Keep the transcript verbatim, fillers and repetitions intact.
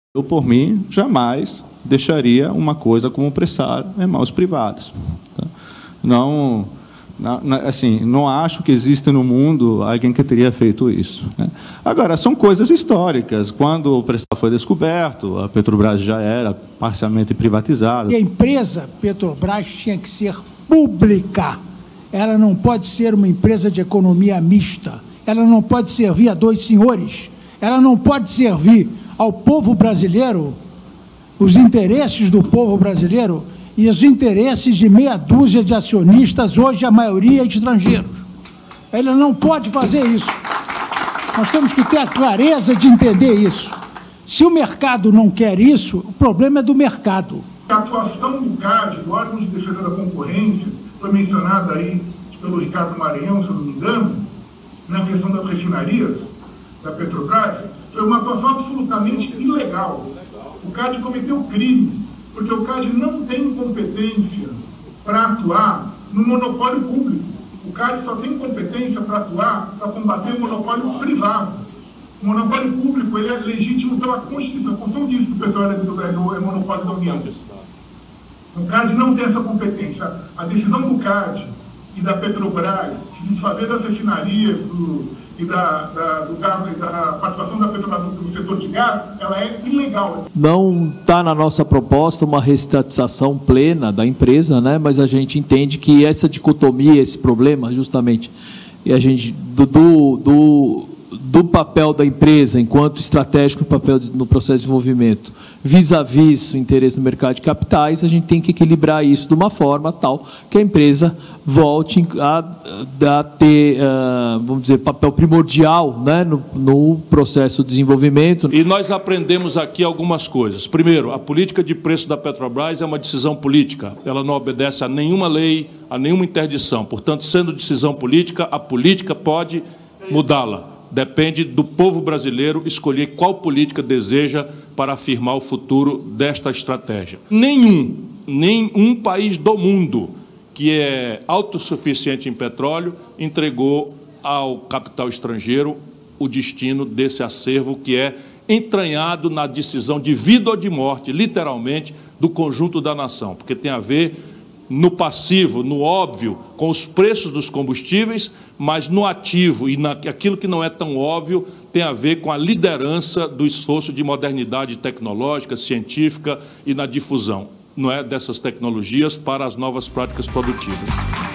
Eu, por mim, jamais deixaria uma coisa como prestar em mãos privadas. Tá? Não, não, assim, não acho que existe no mundo alguém que teria feito isso. Né? Agora, são coisas históricas. Quando o pré-sal foi descoberto, a Petrobras já era parcialmente privatizada. E a empresa Petrobras tinha que ser pública. Ela não pode ser uma empresa de economia mista. Ela não pode servir a dois senhores. Ela não pode servir ao povo brasileiro, os interesses do povo brasileiro e os interesses de meia dúzia de acionistas, hoje a maioria estrangeiros. Ele não pode fazer isso. Nós temos que ter a clareza de entender isso. Se o mercado não quer isso, o problema é do mercado. A atuação do C A D, do órgão de defesa da concorrência, foi mencionada aí pelo Ricardo Maranhão, se eu não me engano, na questão das refinarias da Petrobras, foi uma atuação absolutamente ilegal. O C A D cometeu crime, porque o C A D não tem competência para atuar no monopólio público. O C A D só tem competência para atuar, para combater o monopólio privado. O monopólio público ele é legítimo pela Constituição. A Constituição diz que o petróleo é monopólio da União. O C A D não tem essa competência. A decisão do C A D e da Petrobras se desfazer das refinarias do, e da, da, do gás, da participação da Petrobras no setor de gás, ela é ilegal. Não está na nossa proposta uma reestatização plena da empresa, né? Mas a gente entende que essa dicotomia, esse problema, justamente, e a gente, do, do, do, do papel da empresa enquanto estratégico no, papel de, no processo de desenvolvimento, vis-à-vis o interesse no mercado de capitais, a gente tem que equilibrar isso de uma forma tal que a empresa volte a, a ter, uh, vamos dizer, papel primordial, né, no, no processo de desenvolvimento. E nós aprendemos aqui algumas coisas. Primeiro, a política de preço da Petrobras é uma decisão política. Ela não obedece a nenhuma lei, a nenhuma interdição. Portanto, sendo decisão política, a política pode mudá-la. Depende do povo brasileiro escolher qual política deseja para afirmar o futuro desta estratégia. Nenhum, nenhum país do mundo que é autossuficiente em petróleo entregou ao capital estrangeiro o destino desse acervo que é entranhado na decisão de vida ou de morte, literalmente, do conjunto da nação, porque tem a ver no passivo, no óbvio, com os preços dos combustíveis, mas no ativo e naquilo que não é tão óbvio tem a ver com a liderança do esforço de modernidade tecnológica, científica e na difusão, não é, dessas tecnologias para as novas práticas produtivas.